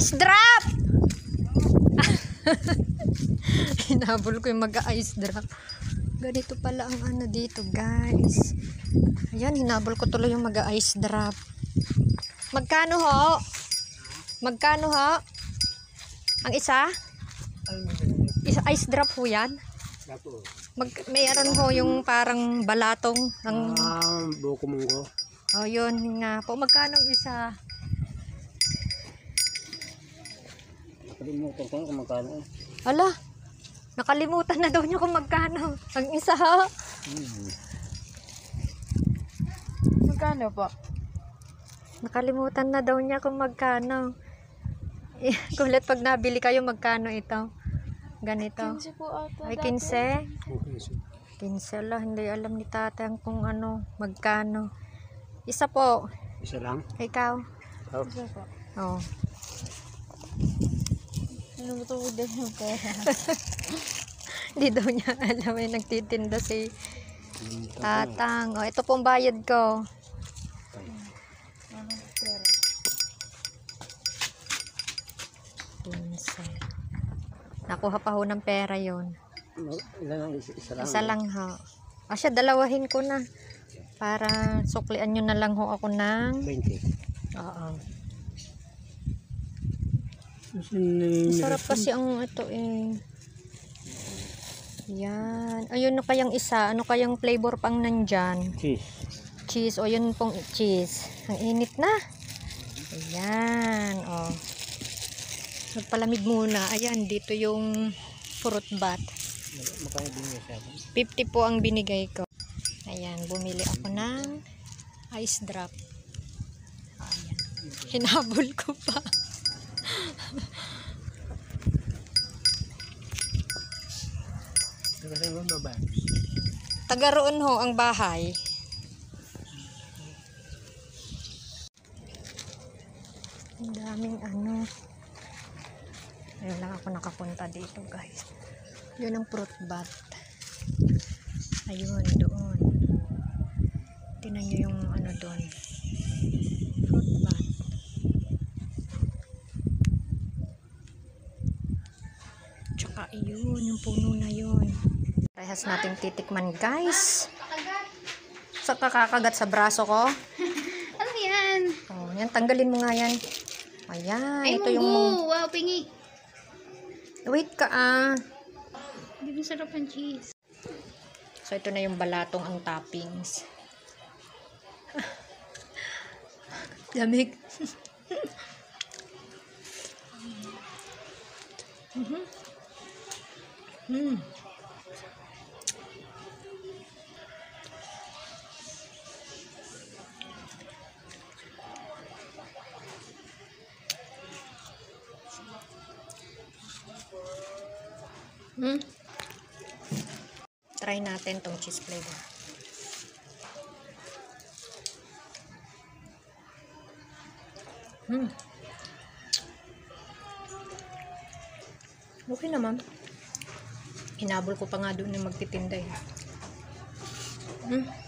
Ice drop! Hinabol ko yung mag-ice drop. Ganito pala ang ano dito, guys. Ayan, hinabol ko tuloy yung mag-ice drop. Magkano ho? Magkano ho? Ang isa? Ice drop ho yan? Mayroon ho yung parang balatong ng buko munggo. oh, yun nga po. Magkano ang isa? Nakalimutan ko kung magkano. Ala, nakalimutan na daw niya kung magkano. Ang isa ha? Magkano po? Nakalimutan na daw niya kung magkano. Kulit pag nabili kayo, magkano ito? Ganito. 15 po ata. Ay, 15? 15 lang. Hindi alam ni tatang kung ano, magkano. Isa po. Isa lang? Ikaw? Oh. Isa po. Oh. Ano ba ito din yung pera? Hindi daw niya alam. May nagtitinda si tatang. Oh, ito pong bayad ko. Anong pera? 15. Nakuha pa ho ng pera yon. Ilan lang? Isa lang? Isa lang ho. O siya, dalawahin ko na. Para suklian nyo na lang ho ako ng 20. oo. Masarap Masarap kasi ang ito eh. Yan. Ayun, ano kayang isa? Ano kayang flavor pang nandyan? Cheese. Cheese. O yun pong cheese. Ang init na. Ayan. O. Magpalamig muna. Ayan, dito yung fruit bat. Magkano din niya siya? 50 po ang binigay ko. Ayan, bumili ako ng ice drop. Ayan. Hinabol ko pa. Taga roon ho ang bahay. Ang daming ano. Ayun lang ako nakapunta dito, guys. Yun ang fruit bat. Ayun, doon. Tingnan nyo yung ano doon. Fruit bat. Tsaka yun, yung puno na yun. Parehas nating titikman, guys. Sa kakakagat sa braso ko. Ano yan? Oh, yan, tanggalin mo nga yan. Ayan, Ay, ito yung munggo! Wow, pingi! wait ka ah. Hindi masarap ang cheese. So, ito na yung balatong ang toppings. Lamig. Try natin tong cheese flavor. Okay naman. Hinabol ko pa nga doon na magtitinda eh.